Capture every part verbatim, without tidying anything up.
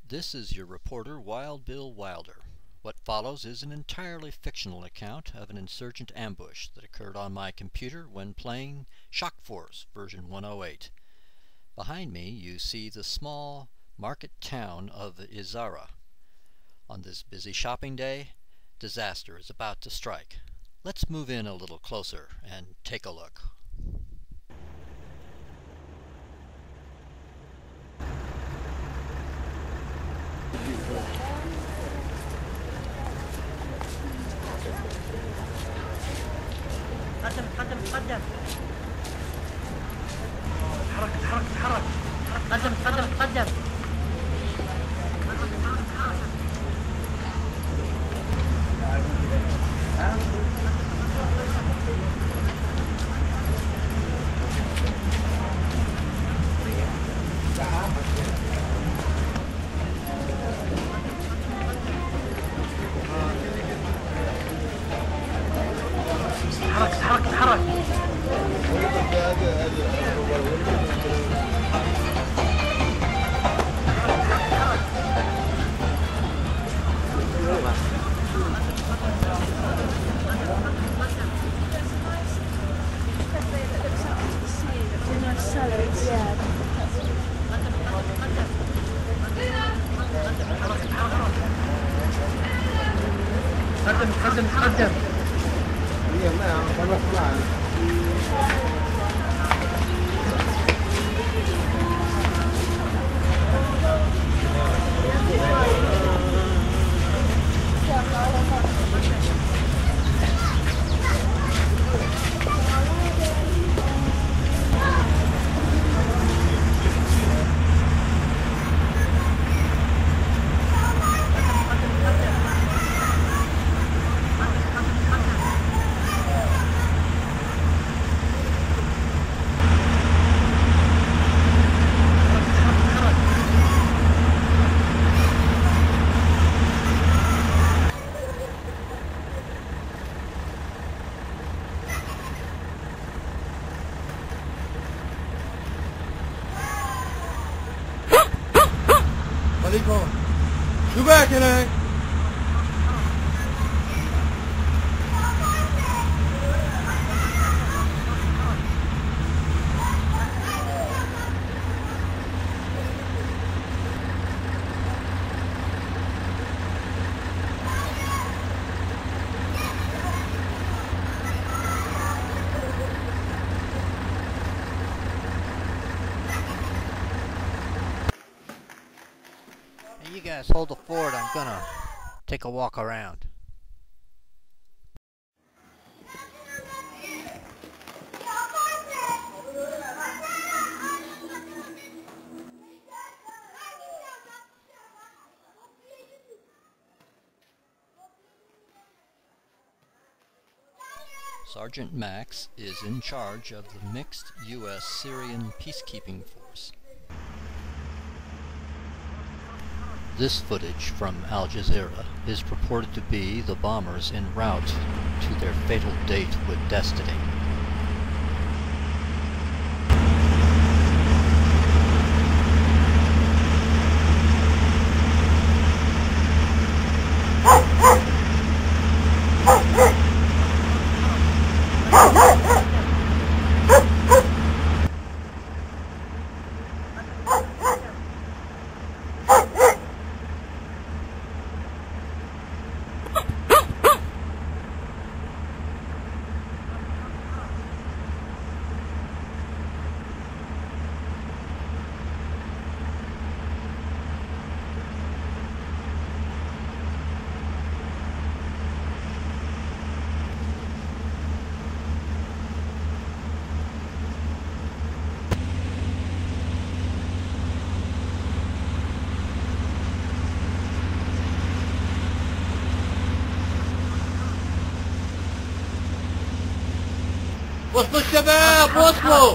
This is your reporter, Wild Bill Wilder. What follows is an entirely fictional account of an insurgent ambush that occurred on my computer when playing Shock Force version one oh eight. Behind me you see the small market town of Isra. On this busy shopping day, disaster is about to strike. Let's move in a little closer and take a look. قدم قدم قدم تحرك تحرك تحرك قدم قدم قدم تحرك تحرك تحرك قدم قدم قدم شو بك هناك؟ You guys hold the fort, I'm gonna take a walk around. Sergeant Max is in charge of the mixed U S Syrian peacekeeping force. This footage from Al Jazeera is purported to be the bombers en route to their fatal date with destiny. وصلوا الشباب وصلوا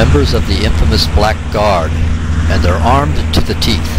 members of the infamous Black Guard, and they're armed to the teeth.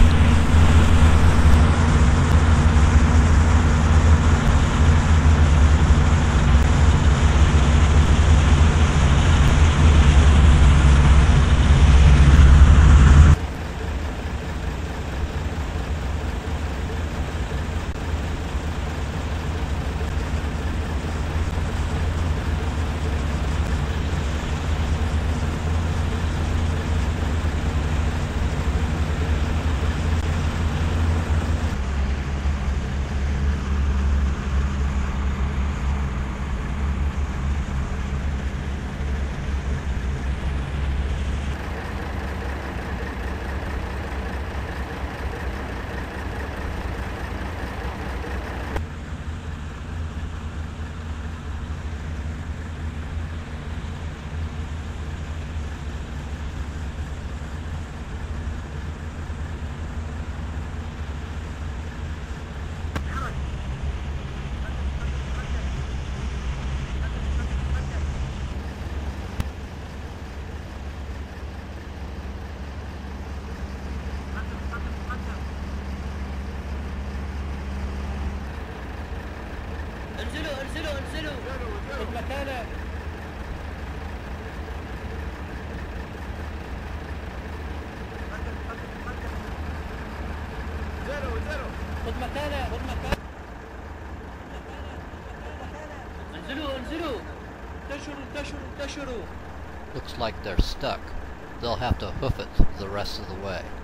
انزلوا انزلوا انزلوا خذ مكانك. انزلوا انزلوا خذ مكانك خذ مكانك. انزلوا انزلوا انتشروا انتشروا انتشروا. Looks like they're stuck. They'll have to hoof it the rest of the way.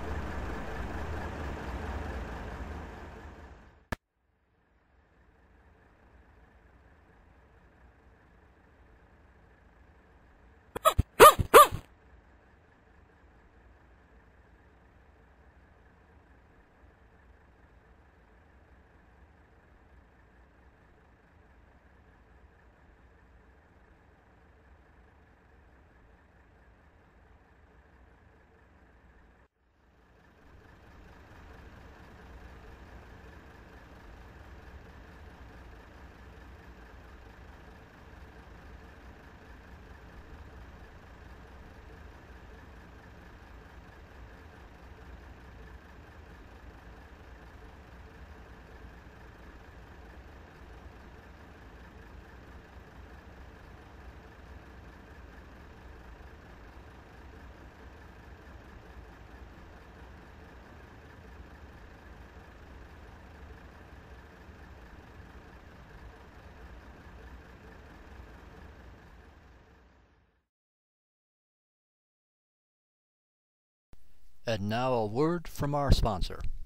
And now a word from our sponsor.